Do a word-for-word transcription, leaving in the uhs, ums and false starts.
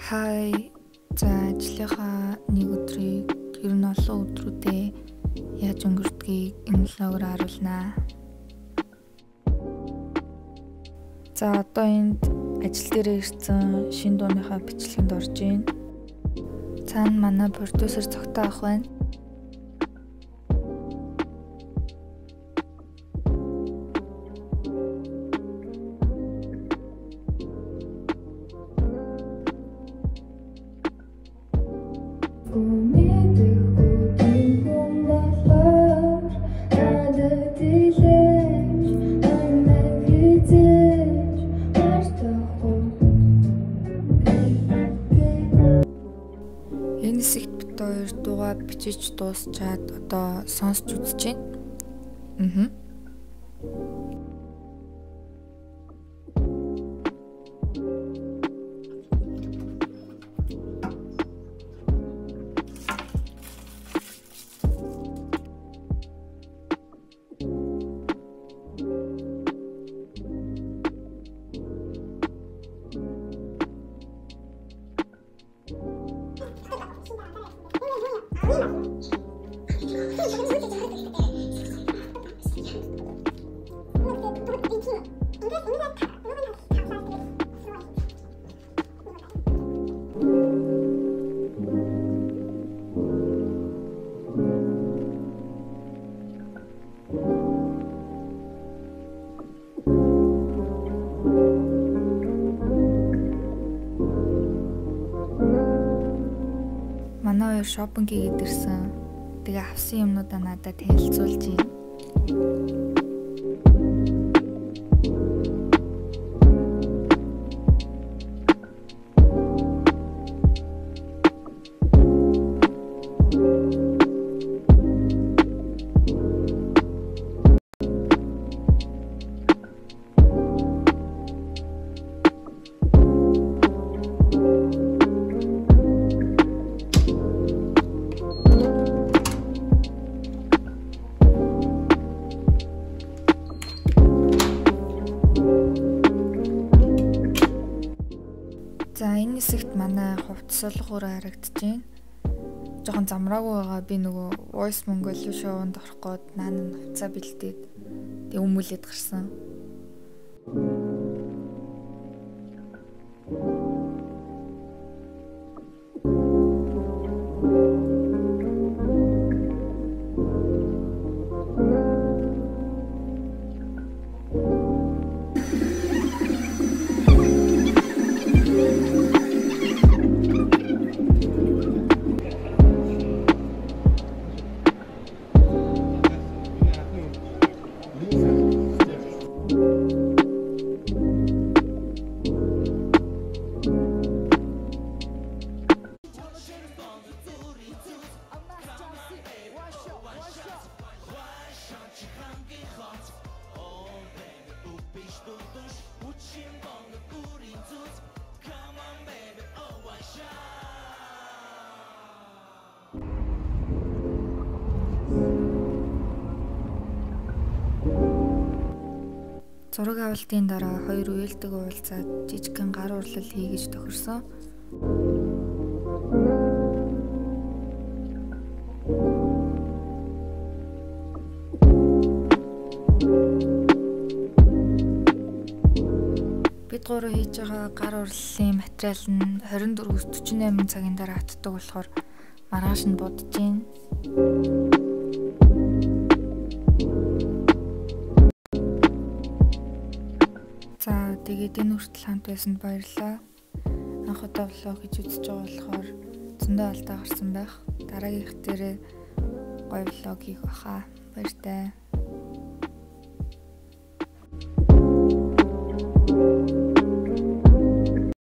Хай за ажлынхаа нэг өдрийг ер нь олон өдрүүдээ яаж өнгөрдгийг энэ логоор харуулнаа. За одоо энд ажил дээр ирсэн шинэ дууныхаа бичлэгэнд орж ийн. Цаана манай продюсер цогтой ах байна. Энэ хэсэгт бит хоёр дуугаа бичиж дуусчаад одоо сонсч үзэж байна. Аа. Манай хоёр шопинг хийгээд ирсэн. Тэгээ авсан юмнуудаа надад танилцуулж байна. За энэ хэсэгт манай хувцсалгуур харагдаж байна. Жохон замраагүй байгаа. Би нөгөө Voice Mongolia шоунд орох гээд наана нь хувцаа бэлдээд тэг өмүүлээд гарсан. Зураг авалтын дараа хоёр үеэлдэг уулзаад жижигхэн гар урлал хийгэж тохирсон. Бид гурав хийж байгаа гар урлалын материал нь хорин дөрвөөс дөрвөн восемь цагийн дараа хатдаг болохоор маргааш нь будж байна. За тэгээд энэ хүртэл хамт байсанд баярлалаа. Анх удаа влог хийж үзэж байгаа болохоор зөндөө алдаа гарсан байх. Дараагийнх дээрээ гоё влог хийх баха. Баяртай.